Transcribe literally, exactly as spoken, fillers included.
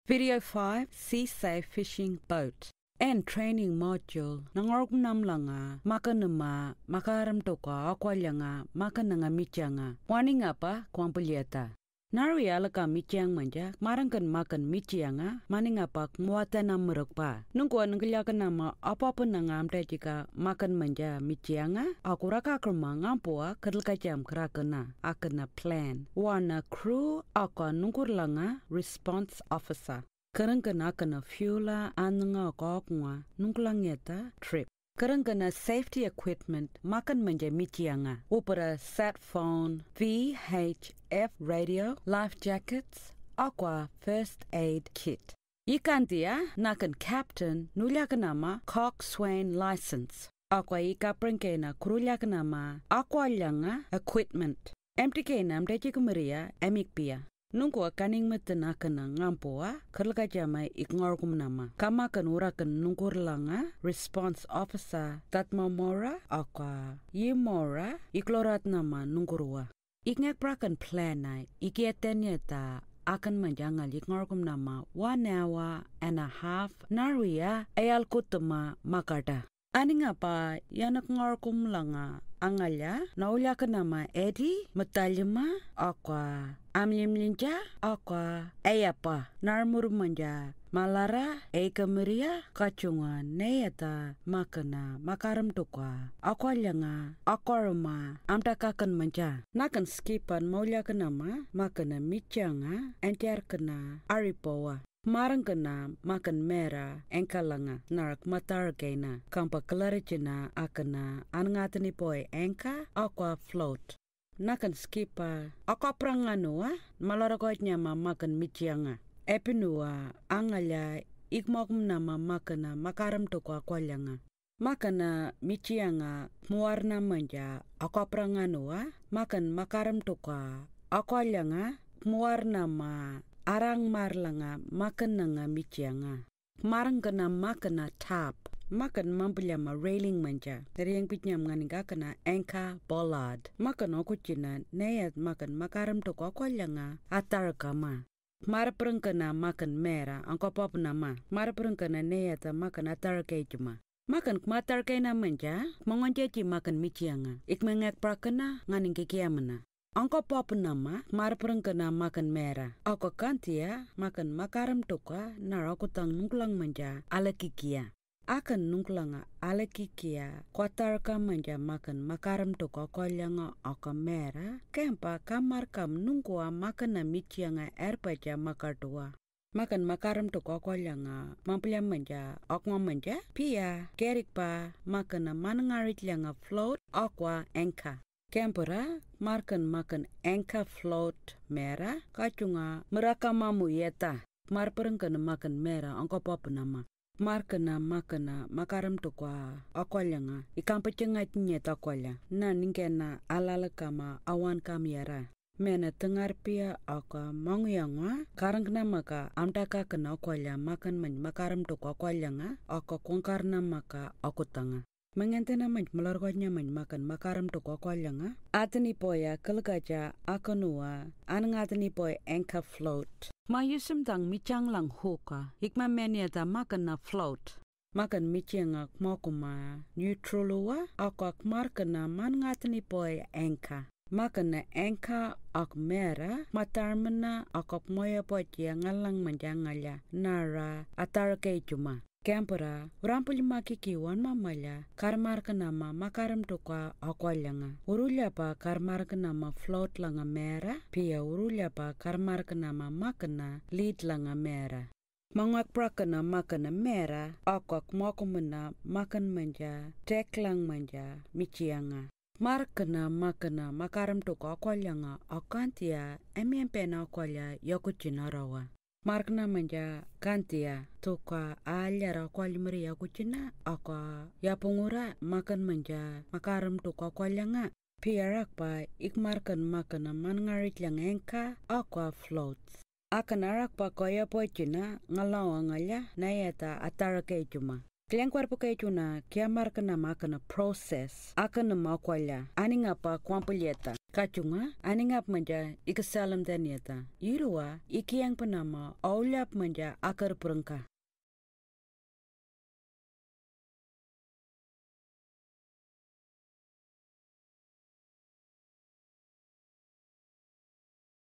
Video five, SeSAFE Fishing Boat and Training Module. Nangorok namlanga, makanama, makaram toka, aqualyanga, makananga michanga. Warning apa, kwampuliata. Nari alaka michiang manja, marangkan makan michianga, maning apa muatan namurukpa. Nungkwa nungkilyakan nama apa-apa nangamte jika makan manja michianga, aku raka kerma ngampua kerlkajam kerakena, akena plan. Wana crew aku nungkur langa response officer. Kerangkana kena fuela ananga kokwa nungkulangeta trip. Kerangkana safety equipment makan manja michianga. Upara sat phone, V H F radio, life jackets, aqua first aid kit. Ikantia nakan captain nulyakanama coxswain license. Aqua ika prengkena krulyakanama aqualyanga equipment. Empty kenam dejikumaria emikpia. Nungkwa kaning metena kena ngampua kerlkajamai ikngorkum nama. Kama kan urakan nungkur langa response officer tatmamora akwa yimora iklorat nama nungkurwa. Ikngek prakan planai ikietenya ta akan menjangal ikngorkum nama one hour and a half naria ayal kutuma makarda. Aning apa yanak ngorkum langa angalya naulya nama Eddie metalyama akwa amlimlinja akwa ayapa narmur manja malara ekamaria kacunga neyata makana makaram tukwa akwa lyanga akwarma amtakakan manja nakan skipan maulya nama makana michanga entiar kena aripowa. Marang kena makan merah engkalanga narak matar kena kampa klaricina akena angatani poi engka aqua float. Nakan skipa aqua pranganua malarakoitnya makan michianga. Epinua angalya ikmokum nama makana makaram toko aqualyanga. Makana michianga muarna manja aqua pranganua makan makaram toko aqualyanga muarna ma arang marlanga makan nanga michianga. Marang kena makana tap. Makan mampulyama railing manja. Dari yang pitnyam nganinga kena anchor bollard. Makan okucina neyat makan makaram toko aqualyanga atar kama. Maraprang kena makan merah angko pop nama. Maraprang kena neyat makan atar kejuma. Makan kmatar kena manja mongonjeji makan michianga. Ikmengek prakena nganing kikiamana. Angko pop nama marpereng kena makan merah. Ako kantia makan makaram toka narako tang nungkulang manja ala kikia. Akan nungkulanga ala kikia kwatar ka manja makan makaram toka kolyanga ako merah. Kempa kamar kam nungkua makan na michianga erpaja makartua. Makan makaram toka kolyanga mampulya manja akwa manja pia kerik pa makan na manangarit lyanga float akwa engka. Kempera markan makan engka float merah kacunga meraka mamu yeta marpereng kena makan merah angko papa nama markana makana makaram tukwa aqualyanga ikampa cengat nyeta aqualya na ningkena alala kama awan kamiara mena tengar pia aka manguyangwa karang kena maka amtaka kena aqualya makan man makaram tukwa aqualyanga aka kongkarna maka aku tanga. Mengentena man melargotnya man makan makaram toko aqualyanga atani poya kelgaja akanua anangatani poy anchor float. Mayusum tang michang lang hoka hikma meniata makan na float. Makan michanga kmokuma neutralua aqua kmarkana manangatani poy anchor. Makan na anchor ak mera matarmana ak moya poya ngalang manjangalya nara atarake cuma. Kempera, urampuli makikiwan mamaya, karmar kenama makaram toka aqualyanga. Urulya pa karmar kenama float langa merah, pia urulya pa karmar kenama makana lead langa merah. Mangak prakana makana merah, aqua kmokumena makan manja, tek lang manja, michianga. Markana makana makaram toka aqualyanga, akantia emiempena aqualya yokuchina rawa. Markna manja kantia toka alyara kwalmeri ya kucina aka ya pungura makan manja makaram toka kwalyanga piarak pa ikmarkan makan mangarit yang engka aqua floats akan arak pa kaya pochina ngalawa ngala nayata atarake cuma Kalian kuarpo kay chuna kiamar kana makana process akana makwalya aninga pa kwampelyeta kachunga aningap manja ikasalam danieta yirua ikiyang panama aulap manja akar prangka